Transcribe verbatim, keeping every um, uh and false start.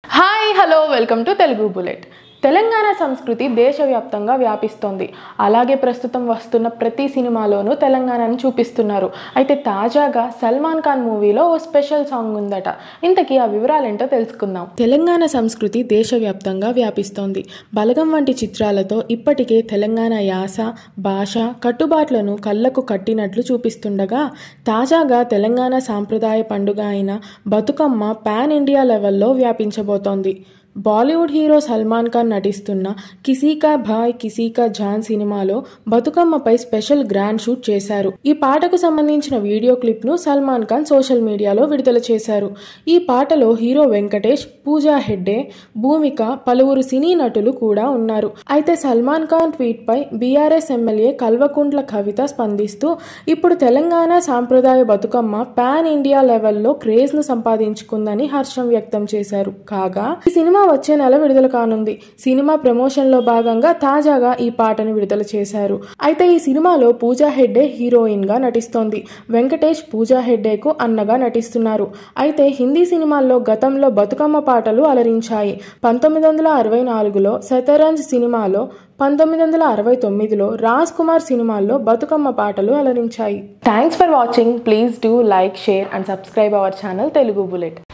Hi hello welcome to Telugu bullet. Telangana సంస్కృతి దేశవ్యాప్తంగా వ్యాపిస్తోంది. అలాగే ప్రస్తుతం వస్తున్న ప్రతి సినిమాలోనూ తెలంగాణను చూపిస్తున్నారు. అయితే తాజాగా సల్మాన్ ఖాన్ మూవీలో ఓ స్పెషల్ సాంగ్ ఉందట. ఇంతకీ ఆ వివరాలేంటో తెలుసుకుందాం. తెలంగాణ సంస్కృతి దేశవ్యాప్తంగా వ్యాపిస్తోంది. బలగం వంటి చిత్రాలతో ఇప్పటికే తెలంగాణ యాస, భాష, కట్టుబాట్లను కళ్ళకు కట్టినట్లు చూపిస్తుండగా తాజాగా తెలంగాణ సాంప్రదాయ పండుగ అయిన బతుకమ్మ పాన్ ఇండియా లెవెల్లో వ్యాపించబోతోంది. బాలీవుడ్ హీరో సల్మాన్ ఖాన్ నటిస్తున్న కిసీ కా భాయ్ కిసీ కా జాన్ సినిమాలో బతుకమ్మపై స్పెషల్ గ్రాండ్ షూట్ చేశారు. ఈ పాటకు సంబంధించిన వీడియో క్లిప్ ను సల్మాన్ ఖాన్ సోషల్ మీడియాలో విడుదల చేశారు. ఈ పాటలో హీరో వెంకటేష్, పూజా హెగ్డే, భూమిక, పలువురు సినీ నటులు కూడా ఉన్నారు. అయితే సల్మాన్ ఖాన్ ట్వీట్ పై బీఆర్ఎస్ ఎమ్మెల్యే కల్వకుంట్ల కవిత స్పందిస్తూ ఇప్పుడు తెలంగాణ సాంప్రదాయ బతుకమ్మ పాన్ ఇండియా లెవెల్లో క్రేజ్ ను సంపాదించుకుందని హర్షం వ్యక్తం చేశారు. కాగా ఈ సినిమా వచ్చే నెల విడుదల కానుంది. సినిమా ప్రమోషన్ లో భాగంగా తాజాగా ఈ పాటను విడుదల చేశారు. అయితే ఈ సినిమాలో పూజా హెగ్డే హీరోయిన్ గా నటిస్తోంది. వెంకటేష్ పూజా హెగ్డేకు అన్నగా నటిస్తున్నారు. అయితే హిందీ సినిమాల్లో గతంలో బతుకమ్మ పాటలు అలరించాయి. పంతొమ్మిది వందల అరవై నాలుగులో శతరంజ్ సినిమాలో, పంతొమ్మిది వందల అరవై తొమ్మిదిలో రాజ్ కుమార్ సినిమాల్లో బతుకమ్మ పాటలు అలరించాయి. Thanks for watching. Please do like, share and subscribe our channel Telugu bullet.